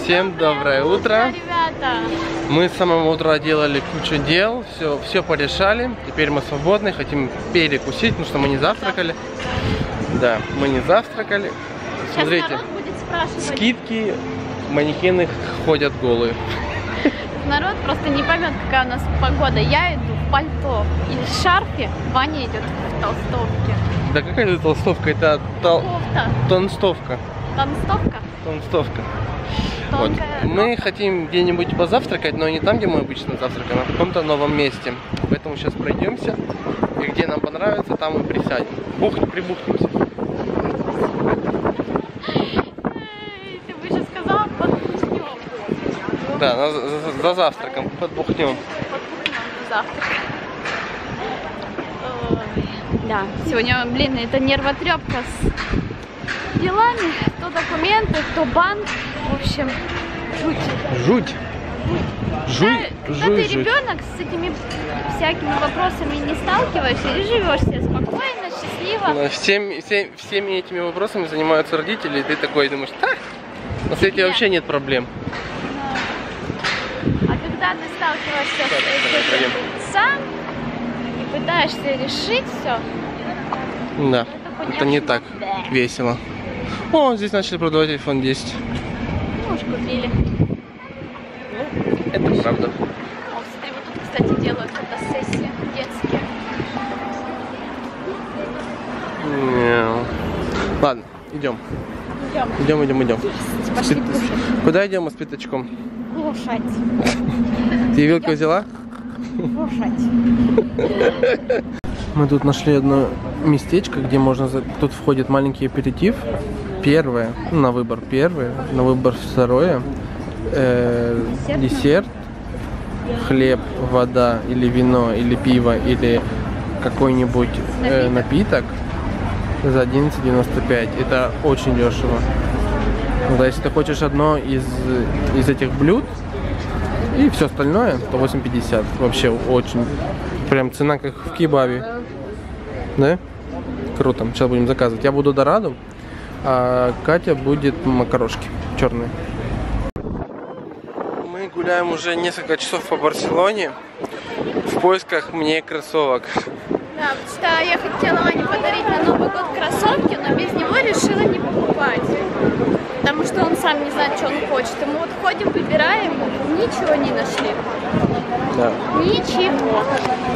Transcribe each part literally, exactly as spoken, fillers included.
Всем доброе утро, ребята. Мы с самого утра делали кучу дел, все, все порешали. Теперь мы свободны, хотим перекусить, потому что мы не завтракали. Да, мы не завтракали. Сейчас смотрите, народ будет спрашивать. Скидки, манекены ходят голые. Народ просто не поймет, какая у нас погода. Я иду в пальто и в шарфе, Ваня идет в толстовке. Да какая это толстовка? Это тол... Кофта. тонстовка. Тонстовка? Тонстовка. Вот. Тонкая. Мы хотим где-нибудь позавтракать, но не там, где мы обычно завтракаем, а в каком-то новом месте. Поэтому сейчас пройдемся, и где нам понравится, там и присядем. Бух, прибухнемся. Ты бы еще сказал, подбухнем. Да, на, за, за завтраком подбухнем. Подбухнем на завтрак. Ой. Да, сегодня, блин, это нервотрепка с делами. То документы, то банк. В общем, жуть. Жуть. Жуть. Когда, жуть, когда ты жуть. ребенок, с этими всякими вопросами не сталкиваешься и живешь себе спокойно, счастливо. Да, всеми, всеми, всеми этими вопросами занимаются родители, и ты такой думаешь, так, на свете Нет. вообще нет проблем. А когда ты сталкиваешься Да, с давай, этим сам и пытаешься решить все, Да, это, это не конечно, так да. весело. О, здесь начали продавать айфон десять. Ну уж купили. Это правда. О, смотри, вот тут, кстати, делают фотосессии детские. Не. Ладно, идем. Идем. Идем, идем, идем. Пошли Спит- кушать. Куда идем мы с пятачком? Кушать. Ты вилку взяла? Кушать. Мы тут нашли одно местечко, где можно... за- Тут входит маленький аперитив. Первое, ну, на выбор первое, на выбор второе. Э, Десерт. десерт, хлеб, вода или вино, или пиво, или какой-нибудь э, напиток за одиннадцать девяносто пять. Это очень дешево. Ну, да, если ты хочешь одно из, из этих блюд и все остальное, то восемь пятьдесят. Вообще очень. Прям цена как в кебабе. Да? Круто. Сейчас будем заказывать. Я буду дораду, а Катя будет макарошки черные. Мы гуляем уже несколько часов по Барселоне в поисках мне кроссовок. Да, потому что я хотела Ване подарить на Новый год кроссовки, но без него решила не покупать. Потому что он сам не знает, что он хочет. И мы вот ходим, выбираем, ничего не нашли. Да. Ничего.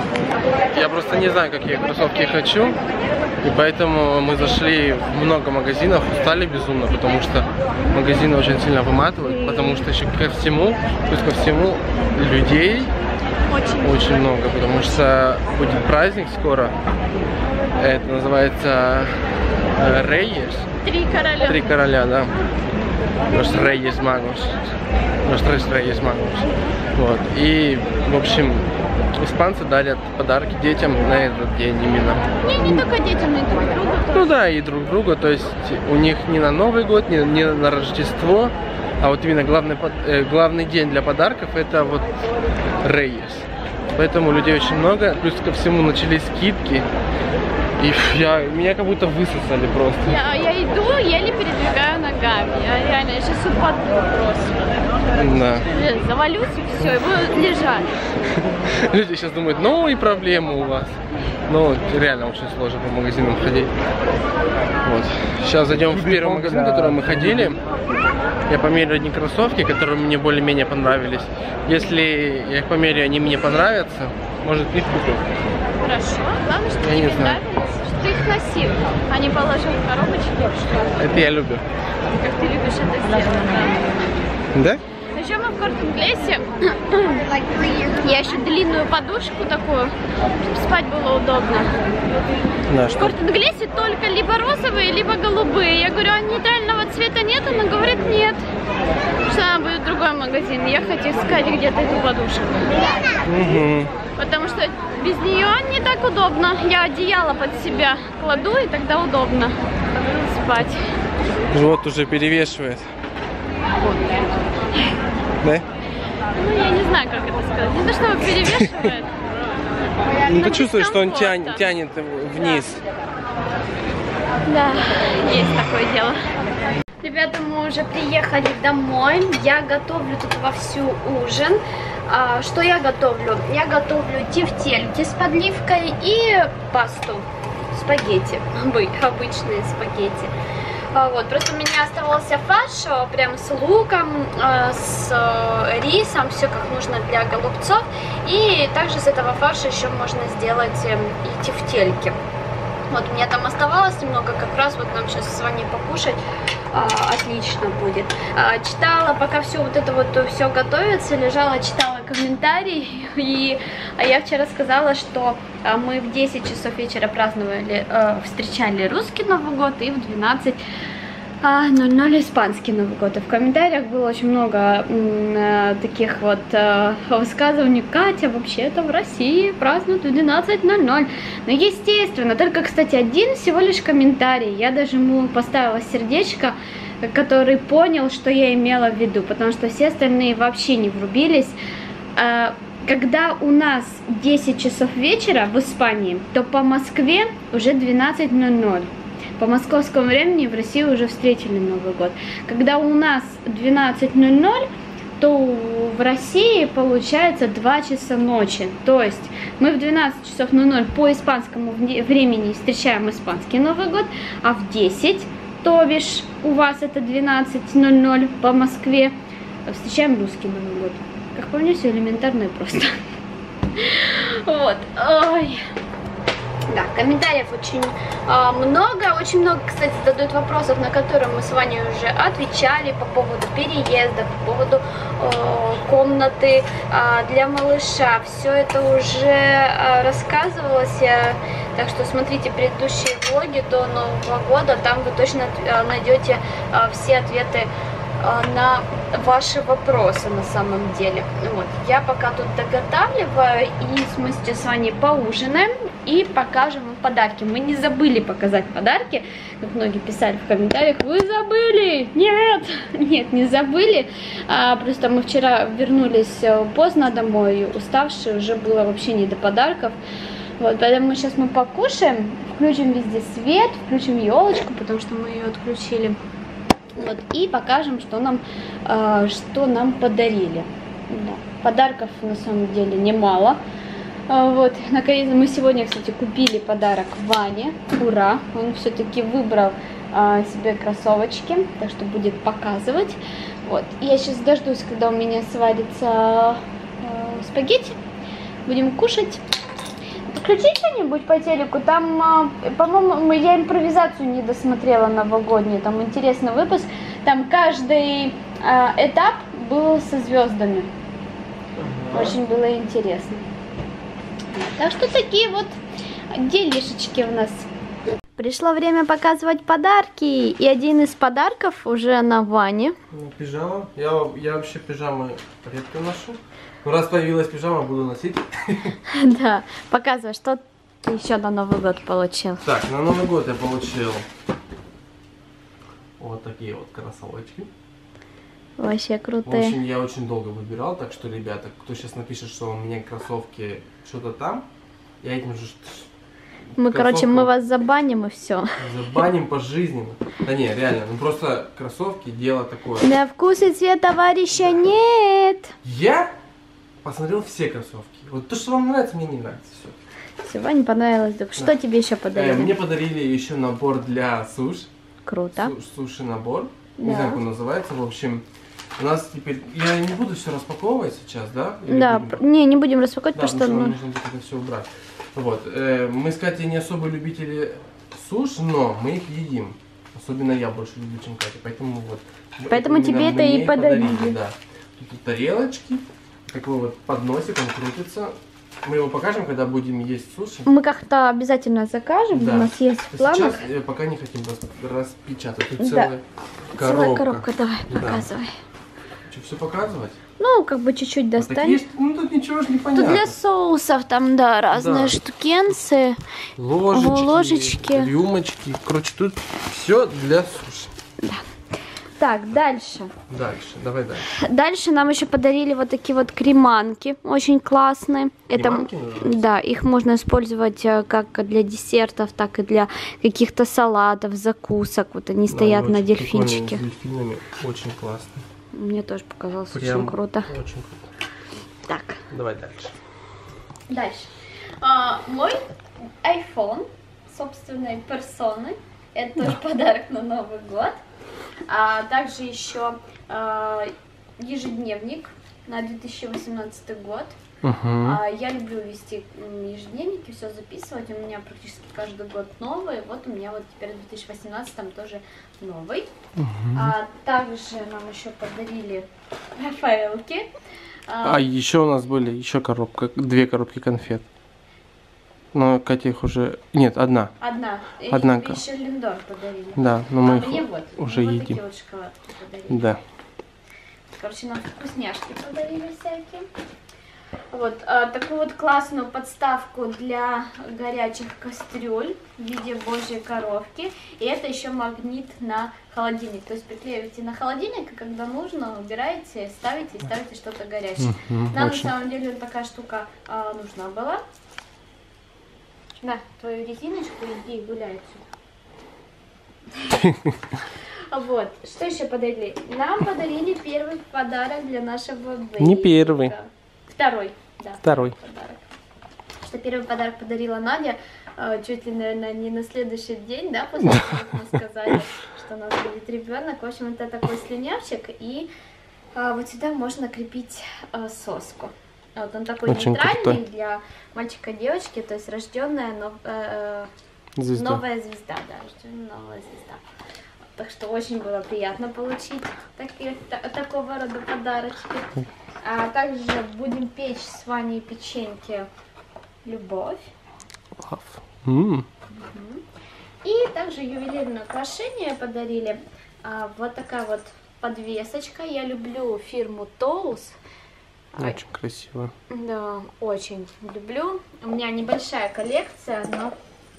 Я просто не знаю, какие кроссовки я хочу. И поэтому мы зашли в много магазинов, устали безумно, потому что магазины очень сильно выматывают, потому что еще ко всему, плюс ко всему людей Очень. очень много, потому что будет праздник скоро. Это называется Рейес. Три короля. Три короля, да. Los Reyes Magos. Los Tres Reyes Magos. Вот. И, в общем, испанцы дарят подарки детям на этот день именно. Не, не только детям, но и друг другу. Ну да, и друг другу. То есть у них не на Новый год, не, не на Рождество, а вот именно главный, под- э, главный день для подарков это вот Рейес. Поэтому людей очень много. Плюс ко всему начались скидки. И я, меня как будто высосали просто. Я, я иду, еле передвигаю ногами. Я реально, я сейчас упаду просто. Да. Я завалюсь и все, и буду лежать. Люди сейчас думают, ну и проблемы у вас. Ну, реально очень сложно по магазинам ходить. Вот. Сейчас зайдем в первый магазин, в который мы ходили. Я померю одни кроссовки, которые мне более-менее понравились. Если я их померю, они мне понравятся, может их куплю. Хорошо. Главное, что Я тебе не знаю. нравилось, что ты их носил, а не положил в коробочки. Это я люблю. Как ты любишь это сделать, да. Да? Еще мы в Корт-Инглесе. Я еще длинную подушку такую, чтобы спать было удобно. Да, В что? Корт-Инглесе только либо розовые, либо голубые. Я говорю, а нейтрального цвета нет? Она говорит, нет. Что надо будет в другой магазин ехать и искать где-то эту подушку. Угу. Потому что без нее не так удобно. Я одеяло под себя кладу, и тогда удобно спать. Живот уже перевешивает. Да? Ну, я не знаю, как это сказать. Не то, что его перевешивает. Ну но ты чувствуешь, что он дискомфортно. тянет, тянет вниз. Да, есть такое дело. Ребята, мы уже приехали домой. Я готовлю тут вовсю ужин. А, что я готовлю? Я готовлю тефтельки с подливкой и пасту. Спагетти. Обычные спагетти. А, вот, просто у меня оставался фарш прям с луком, с рисом, все как нужно для голубцов. И также с этого фарша еще можно сделать и тефтельки. Вот, у меня там оставалось немного, как раз вот нам сейчас с вами покушать а, отлично будет. А, читала, пока все вот это вот все готовится, лежала, читала комментарии, и а я вчера сказала, что а, мы в десять часов вечера праздновали, а, встречали русский Новый год, и в двенадцать ноль ноль испанский Новый год. И в комментариях было очень много м, таких вот э, высказываний. Катя, вообще-то в России празднуют в двенадцать ноль ноль. Ну, естественно, только, кстати, один всего лишь комментарий. Я даже ему поставила сердечко, который понял, что я имела в виду, потому что все остальные вообще не врубились. Э, когда у нас десять часов вечера в Испании, то по Москве уже двенадцать ноль ноль. По московскому времени в России уже встретили Новый год. Когда у нас двенадцать ноль ноль, то в России получается два часа ночи. То есть мы в двенадцать часов ноль ноль по испанскому времени встречаем испанский Новый год, а в десять, то бишь у вас это двенадцать ноль ноль по Москве, встречаем русский Новый год. Как по мне, все элементарно и просто. Вот. Ой. Да, комментариев очень э, много, очень много, кстати, задают вопросов, на которые мы с вами уже отвечали по поводу переезда, по поводу э, комнаты э, для малыша. Все это уже э, рассказывалось, э, так что смотрите предыдущие влоги до Нового года, там вы точно э, найдете э, все ответы э, на ваши вопросы на самом деле. Вот, я пока тут доготавливаю, и мы сейчас с вами поужинаем и покажем вам подарки. Мы не забыли показать подарки, как многие писали в комментариях: вы забыли! Нет, нет, не забыли. А, просто мы вчера вернулись поздно домой, уставшие, уже было вообще не до подарков. Вот, поэтому сейчас мы покушаем, включим везде свет, включим елочку, потому что мы ее отключили. Вот, и покажем, что нам, э, что нам подарили. Да. Подарков на самом деле немало. Э, вот, наконец, мы сегодня, кстати, купили подарок Ване. Ура! Он все-таки выбрал э, себе кроссовочки, так что будет показывать. Вот, я сейчас дождусь, когда у меня сварится э, спагетти. Будем кушать. Включи что-нибудь по телеку, там, по-моему, я импровизацию не досмотрела новогоднюю, там интересный выпуск, там каждый э, этап был со звездами, ага. Очень было интересно. Так что такие вот делишечки у нас. Пришло время показывать подарки, и один из подарков уже на Ване. Пижама, я, я вообще пижамы редко ношу. Ну, раз появилась пижама, буду носить. Да, показывай, что ты еще на Новый год получил. Так, на Новый год я получил вот такие вот кроссовочки. Вообще крутые. В общем, я очень долго выбирал, так что, ребята, кто сейчас напишет, что у меня кроссовки что-то там, я этим уже... Мы, короче, мы вас забаним и все. Забаним пожизненно. Да не, реально, ну просто кроссовки дело такое. На вкус и цвет товарища нет. Я посмотрел все кроссовки. Вот то, что вам нравится, мне не нравится. Все. Все, Ване понравилось. Что да. тебе еще подарили? Э, мне подарили еще набор для суш. Круто. Су суши набор. Да. Не знаю, как он называется. В общем, у нас теперь... Я не буду все распаковывать сейчас, да? Или да, будем? не, не будем распаковывать, да, потому что... Ну... нужно будет это все убрать. Вот. Э, мы с Катей не особо любители суш, но мы их едим. Особенно я больше люблю, чем Катя. Поэтому вот. Поэтому тебе это и подарили. подарили. Да. Тут тарелочки. Такой вот подносик, он крутится. Мы его покажем, когда будем есть суши. Мы как-то обязательно закажем. Да. У нас есть в планах. Сейчас пока не хотим распечатать. Тут да. целая коробка. Целая коробка, давай, да. показывай. Что, все показывать? Ну, как бы чуть-чуть достань. Есть, ну, тут ничего же не понятно. Тут для соусов там, да, разные да. штукенцы. Ложечки, ложечки, рюмочки. Короче, тут все для суши. Да. Так, дальше. Дальше, давай дальше. Дальше нам еще подарили вот такие вот креманки, очень классные. Креманки Это, называются? да, их можно использовать э, как для десертов, так и для каких-то салатов, закусок. Вот они Да, стоят они на очень прикольные, дельфинчике. с дельфинами, очень классно. Мне тоже показалось Прям очень круто. Очень круто. Так, Давай дальше. дальше. А, мой iPhone собственной персоны. Это тоже подарок на Новый год. А также еще а, ежедневник на две тысячи восемнадцатый год. Угу. А, я люблю вести ежедневники, все записывать. У меня практически каждый год новый. Вот у меня вот теперь в две тысячи восемнадцатом тоже новый. Угу. А, также нам еще подарили Рафаэлки. А еще у нас были еще коробка, две коробки конфет. Но Катя их уже... Нет, одна. Одна. Одна. И еще Линдор подарили. Да, но мы а их мне вот, уже мне вот едим. такие вот шоколадки подарили. Да. Короче, нам вкусняшки подарили всякие. Вот а, такую вот классную подставку для горячих кастрюль в виде божьей коровки. И это еще магнит на холодильник. То есть приклеиваете на холодильник, и когда нужно, убираете, ставите и ставите что-то горячее. Мгм, Нам очень. на самом деле такая штука а, нужна была. На, твою резиночку, иди гуляй отсюда. Вот, что еще подарили? Нам подарили первый подарок для нашего бейбика. Не первый. Второй, да. Второй. Подарок. Что первый подарок подарила Надя, э, чуть ли, наверное, не на следующий день, да, после того, как мы сказали, что у нас будет ребенок. В общем, это такой слюнявчик, и э, вот сюда можно крепить э, соску. Вот он такой Очень нейтральный крутой. для мальчика и девочки, то есть рожденная нов, э, Звезда. новая звезда, да, рожденная новая звезда. Так что очень было приятно получить такие, та, такого рода подарочки. А также будем печь с Ваней печеньки «Любовь». Love. М. И также ювелирное украшение подарили. А, вот такая вот подвесочка. Я люблю фирму Тоус. Очень красиво. Да, очень люблю. У меня небольшая коллекция, но,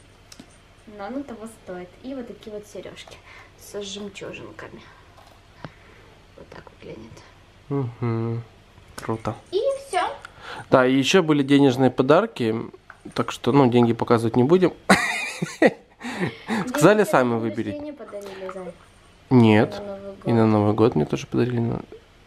но оно того стоит. И вот такие вот сережки с жемчужинками. Вот так выглядит. Угу. Круто. И все. Да, и еще были денежные подарки, так что, ну, деньги показывать не будем. Сказали, сами выберите. Не подарили, Зай? Нет. На Новый год. И на Новый год мне тоже подарили. А,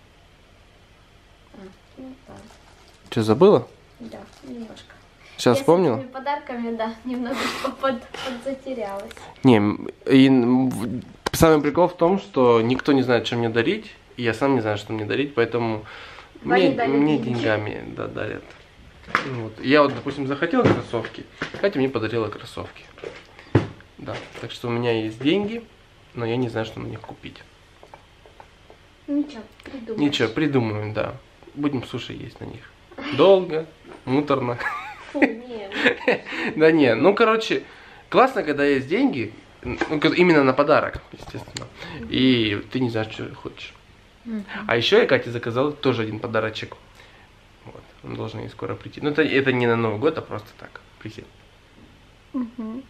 ну да. Что, забыла? Да, немножко. Сейчас Я вспомнила? с этими подарками, да, немножечко под, подзатерялась. Не, и в- самый прикол в том, что никто не знает, что мне дарить, и я сам не знаю, что мне дарить, поэтому Ване мне, дали мне деньги. деньгами да, дарят. Вот. Я вот, допустим, захотел кроссовки, Катя мне подарила кроссовки. Да, так что у меня есть деньги, но я не знаю, что на них купить. Ничего, придумаешь. Ничего, придумаем, да. Будем суши есть на них. Долго, муторно. Фу, нет. Да не, ну короче, классно, когда есть деньги, ну, ка- именно на подарок, естественно, и ты не знаешь, что хочешь. А еще я Кате заказал тоже один подарочек. Вот, он должен ей скоро прийти. Ну это, это не на Новый год, а просто так, прикинь. Мгм.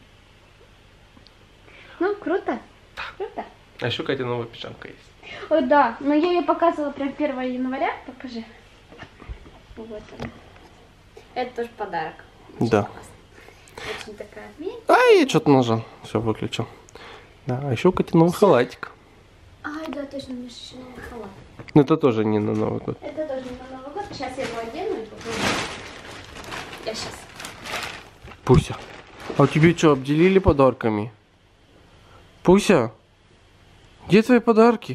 Ну, круто. Круто. А еще Катя новая пижамка есть. Ой, да, но я ее показывала прям первого января. Покажи. Вот она. Это тоже подарок. Очень Да. классно. Очень такая миленькая. А, я что-то нажал, все выключил. Да, а еще у Кати новый халатик. Ай, да, точно, у меня же еще новый халат. Но это тоже не на Новый год. Это тоже не на Новый год. Сейчас я его одену и попробую. Я сейчас. Пуся, а тебе что, обделили подарками? Пуся, где твои подарки?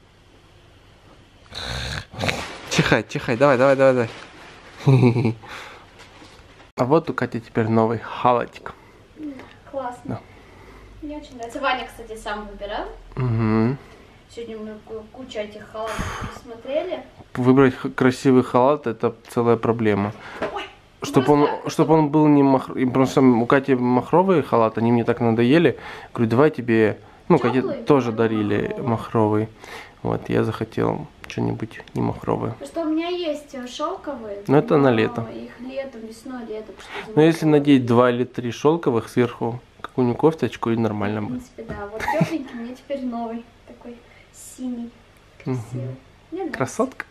Чихай, чихай, давай, давай, давай, давай. А вот у Кати теперь новый халатик. Классно. Да. Мне очень нравится. Ваня, кстати, сам выбирал. Угу. Сегодня мы ку- кучу этих халатов посмотрели. Выбрать х- красивый халат — это целая проблема. Ой, Чтобы он, просто- чтоб он был не махровый. Просто у Кати махровые халаты, они мне так надоели. Говорю, давай тебе... Ну, Кате Тёплый, тоже но дарили махровый. махровый. Вот, я захотел что-нибудь не махровое. Потому что у меня есть э, шелковые. Ну, это на но лето. Их летом, весной, летом. что Но если зимой. надеть два или три шелковых сверху какую-нибудь кофточку, и нормально В будет. принципе, да. Вот тепленький, мне теперь новый такой Синий. Красивый. Мне нравится. Красотка.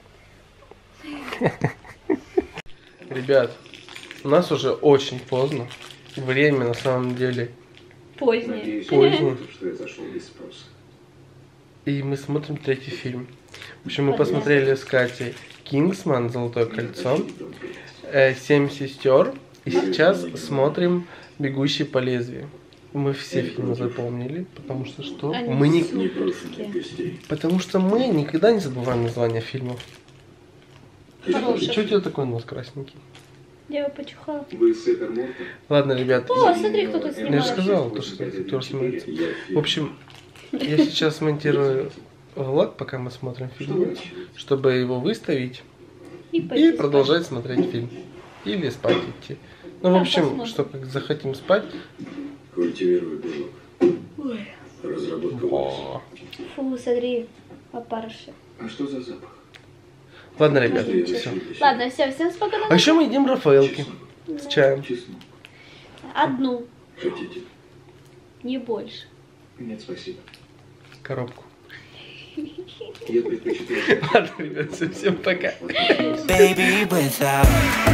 Ребят, у нас уже очень поздно. Время на самом деле Позднее. позднее. Что я зашел без спроса. И мы смотрим третий фильм. В общем, мы посмотрели с Катей «Кингсман. Золотое кольцо», э, «Семь сестер». И сейчас смотрим «Бегущий по лезвию». Мы все фильмы запомнили, потому что что? Они Мы не... суперские. Гостей. Потому что мы никогда не забываем названия фильмов. Хороших. Что у тебя такой нос красненький? Я его почихала. Вы с Этермортом? Ладно, ребят. О, смотри, кто тут Я же снимает. сказал, то, что актер снимается. В общем, я сейчас монтирую влог, пока мы смотрим фильм, чтобы его выставить И, и пойти продолжать смотреть фильм. Или спать идти. Ну, в Да, общем, посмотрим. что как захотим спать. Культивирую белок. Ой. Разработка. О. спать. Фу, смотри, опарыши. А что за запах? Ладно, ребят, Что я все. зашел без Ладно, все, всем спокойной А еще мы едим рафаэлки чеснок? с чаем. Чеснок. Одну, Хотите? не больше. Нет, спасибо. Коробку. Я предпочитаю... Ладно, ребят, всем пока. Baby, without